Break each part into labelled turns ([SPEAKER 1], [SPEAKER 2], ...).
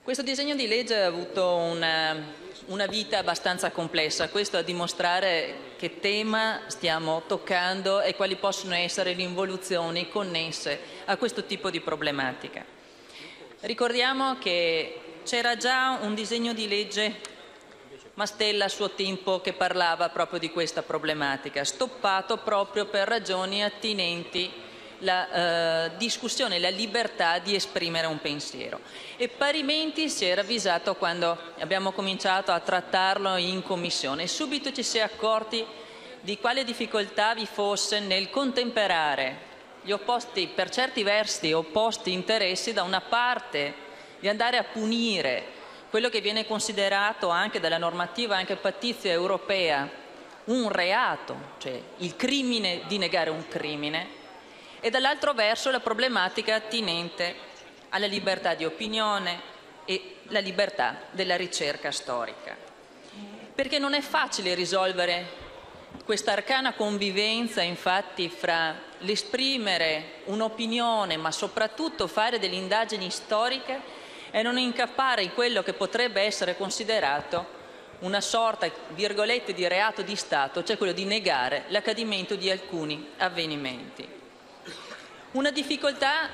[SPEAKER 1] Questo disegno di legge ha avuto una vita abbastanza complessa, questo a dimostrare che tema stiamo toccando e quali possono essere le involuzioni connesse a questo tipo di problematica. Ricordiamo che c'era già un disegno di legge Mastella a suo tempo che parlava proprio di questa problematica, stoppato proprio per ragioni attinenti la discussione, la libertà di esprimere un pensiero. E parimenti si era avvisato quando abbiamo cominciato a trattarlo in commissione. Subito ci si è accorti di quale difficoltà vi fosse nel contemperare gli opposti, per certi versi opposti interessi, da una parte di andare a punire quello che viene considerato anche dalla normativa anche pattizia europea un reato, cioè il crimine di negare un crimine, e dall'altro verso la problematica attinente alla libertà di opinione e la libertà della ricerca storica. Perché non è facile risolvere questa arcana convivenza, infatti, fra l'esprimere un'opinione, ma soprattutto fare delle indagini storiche e non incappare in quello che potrebbe essere considerato una sorta, virgolette, di reato di Stato, cioè quello di negare l'accadimento di alcuni avvenimenti. Una difficoltà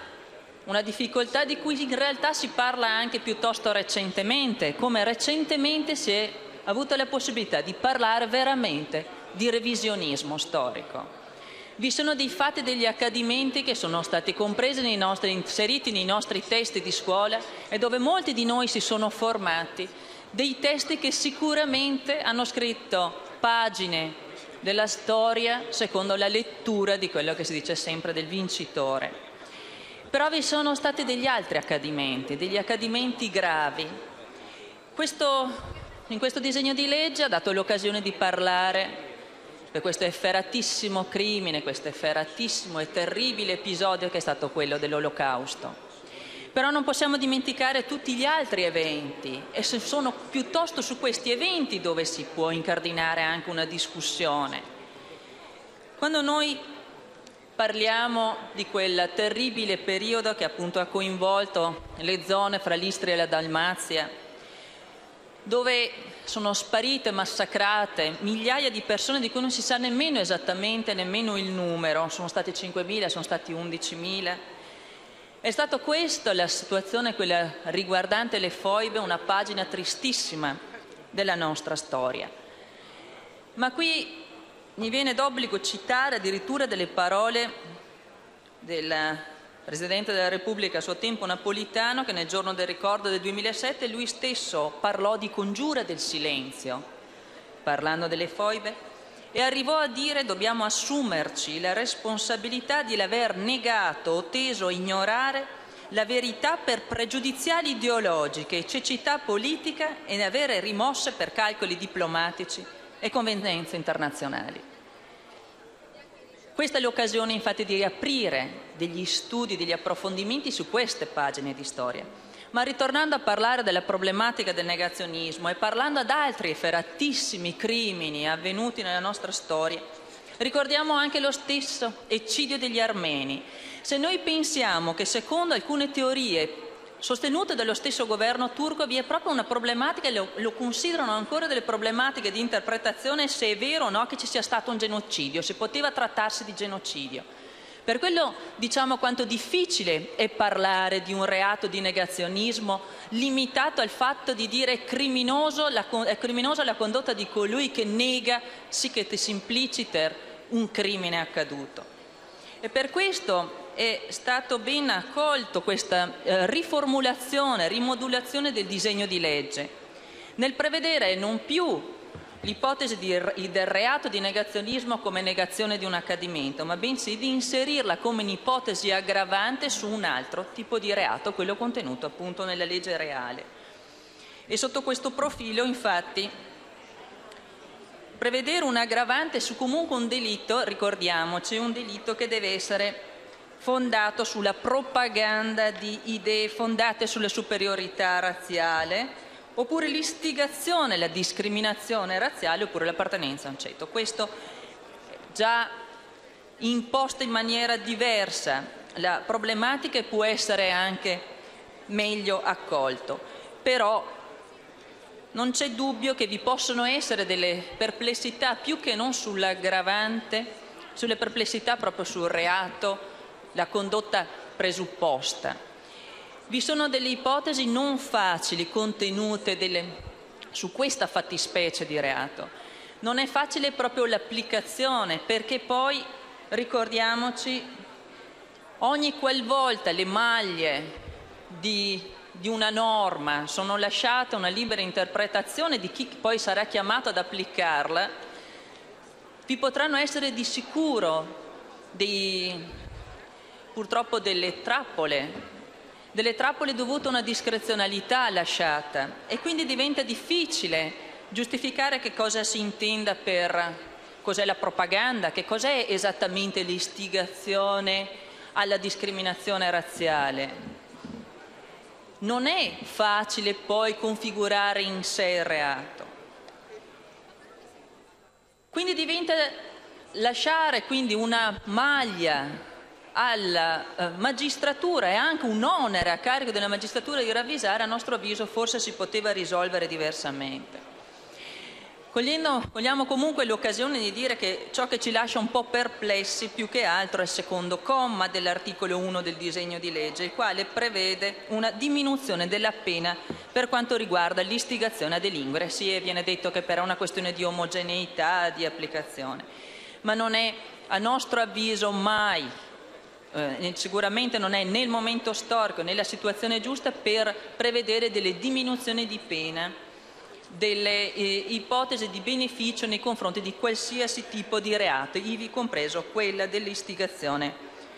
[SPEAKER 1] di cui in realtà si parla anche piuttosto recentemente, come recentemente si è avuta la possibilità di parlare veramente di revisionismo storico. Vi sono dei fatti, degli accadimenti che sono stati compresi inseriti nei nostri testi di scuola e dove molti di noi si sono formati, dei testi che sicuramente hanno scritto pagine della storia secondo la lettura di quello che si dice sempre del vincitore. Però vi sono stati degli altri accadimenti, degli accadimenti gravi. In questo disegno di legge ha dato l'occasione di parlare per questo efferatissimo crimine, questo efferatissimo e terribile episodio che è stato quello dell'Olocausto. Però non possiamo dimenticare tutti gli altri eventi, e sono piuttosto su questi eventi dove si può incardinare anche una discussione. Quando noi parliamo di quel terribile periodo che appunto ha coinvolto le zone fra l'Istria e la Dalmazia, dove sono sparite, massacrate migliaia di persone di cui non si sa nemmeno esattamente nemmeno il numero, sono stati 5.000, sono stati 11.000. È stata questa la situazione, quella riguardante le foibe, una pagina tristissima della nostra storia. Ma qui mi viene d'obbligo citare addirittura delle parole del Presidente della Repubblica a suo tempo Napolitano, che nel giorno del ricordo del 2007 lui stesso parlò di congiura del silenzio, parlando delle foibe, e arrivò a dire: dobbiamo assumerci la responsabilità di aver negato o teso a ignorare la verità per pregiudiziali ideologiche e cecità politica e ne avere rimosse per calcoli diplomatici e convenienze internazionali. Questa è l'occasione infatti di riaprire degli studi, degli approfondimenti su queste pagine di storia. Ma ritornando a parlare della problematica del negazionismo e parlando ad altri efferatissimi crimini avvenuti nella nostra storia, ricordiamo anche lo stesso eccidio degli armeni. Se noi pensiamo che secondo alcune teorie sostenute dallo stesso governo turco vi è proprio una problematica, lo considerano ancora delle problematiche di interpretazione se è vero o no che ci sia stato un genocidio, se poteva trattarsi di genocidio. Per quello diciamo quanto difficile è parlare di un reato di negazionismo limitato al fatto di dire è criminosa la condotta di colui che nega sic et simpliciter un crimine accaduto. E per questo è stato ben accolto questa riformulazione, rimodulazione del disegno di legge, nel prevedere non più l'ipotesi del reato di negazionismo come negazione di un accadimento, ma bensì di inserirla come un'ipotesi aggravante su un altro tipo di reato, quello contenuto appunto nella legge reale. E sotto questo profilo, infatti, prevedere un aggravante su comunque un delitto, ricordiamoci, un delitto che deve essere fondato sulla propaganda di idee fondate sulla superiorità razziale, oppure l'istigazione, la discriminazione razziale, oppure l'appartenenza a un ceto. Questo già imposto in maniera diversa la problematica può essere anche meglio accolto. però non c'è dubbio che vi possono essere delle perplessità, più che non sull'aggravante, sulle perplessità proprio sul reato, la condotta presupposta. Vi sono delle ipotesi non facili contenute su questa fattispecie di reato. Non è facile proprio l'applicazione, perché poi, ricordiamoci, ogni qualvolta le maglie di una norma sono lasciate a una libera interpretazione di chi poi sarà chiamato ad applicarla, vi potranno essere di sicuro purtroppo delle trappole dovute a una discrezionalità lasciata, e quindi diventa difficile giustificare che cosa si intenda per cos'è la propaganda, che cos'è esattamente l'istigazione alla discriminazione razziale. Non è facile poi configurare in sé il reato. Quindi diventa lasciare una maglia alla magistratura e anche un onere a carico della magistratura di ravvisare, a nostro avviso forse si poteva risolvere diversamente. Cogliamo comunque l'occasione di dire che ciò che ci lascia un po' perplessi più che altro è il secondo comma dell'articolo 1 del disegno di legge, il quale prevede una diminuzione della pena per quanto riguarda l'istigazione a delinquere. Sì, viene detto che per una questione di omogeneità di applicazione, ma non è, a nostro avviso, mai, sicuramente non è nel momento storico, nella situazione giusta per prevedere delle diminuzioni di pena, delle ipotesi di beneficio nei confronti di qualsiasi tipo di reato, ivi compreso quella dell'istigazione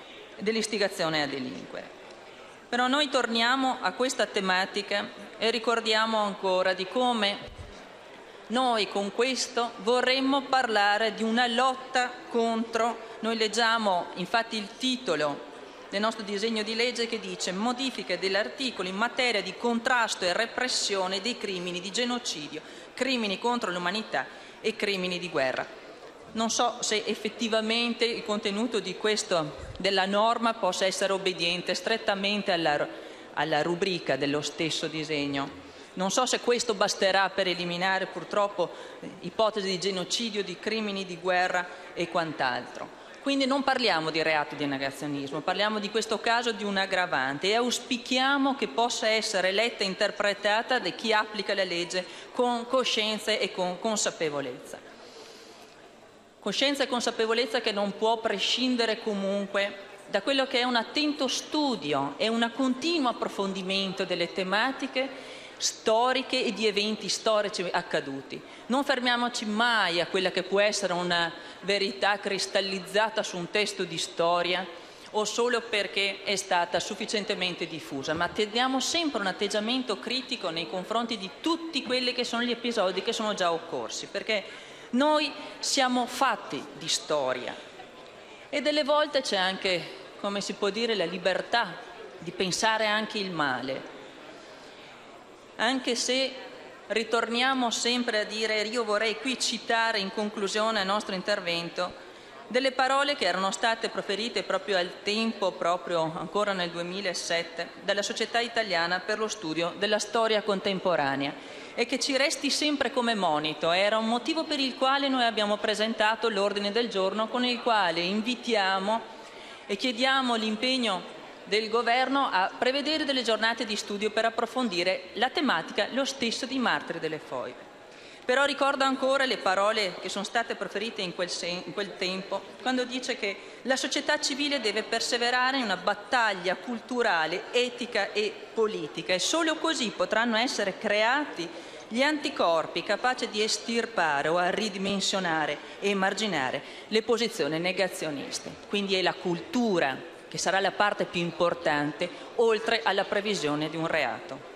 [SPEAKER 1] a delinquere. Però noi torniamo a questa tematica e ricordiamo ancora di come noi con questo vorremmo parlare di una lotta contro. Noi leggiamo infatti il titolo del nostro disegno di legge che dice: modifiche dell'articolo in materia di contrasto e repressione dei crimini di genocidio, crimini contro l'umanità e crimini di guerra. Non so se effettivamente il contenuto della norma possa essere obbediente strettamente alla rubrica dello stesso disegno. Non so se questo basterà per eliminare purtroppo ipotesi di genocidio, di crimini di guerra e quant'altro. Quindi non parliamo di reato di negazionismo, parliamo di questo caso di un aggravante, e auspichiamo che possa essere letta e interpretata da chi applica la legge con coscienza e con consapevolezza. Coscienza e consapevolezza che non può prescindere comunque da quello che è un attento studio e un continuo approfondimento delle tematiche storiche e di eventi storici accaduti. Non fermiamoci mai a quella che può essere una verità cristallizzata su un testo di storia o solo perché è stata sufficientemente diffusa, ma teniamo sempre un atteggiamento critico nei confronti di tutti quelli che sono gli episodi che sono già occorsi, perché noi siamo fatti di storia e delle volte c'è anche, come si può dire, la libertà di pensare anche il male. Anche se ritorniamo sempre a dire, io vorrei qui citare in conclusione al nostro intervento delle parole che erano state proferite proprio al tempo, proprio ancora nel 2007, dalla Società Italiana per lo Studio della Storia Contemporanea, e che ci resti sempre come monito. Era un motivo per il quale noi abbiamo presentato l'ordine del giorno con il quale invitiamo e chiediamo l'impegno del Governo a prevedere delle giornate di studio per approfondire la tematica, lo stesso dei martiri delle foibe. Però ricordo ancora le parole che sono state proferite in quel tempo, quando dice che la società civile deve perseverare in una battaglia culturale, etica e politica, e solo così potranno essere creati gli anticorpi capaci di estirpare o a ridimensionare e emarginare le posizioni negazioniste. Quindi è la cultura che sarà la parte più importante, oltre alla previsione di un reato.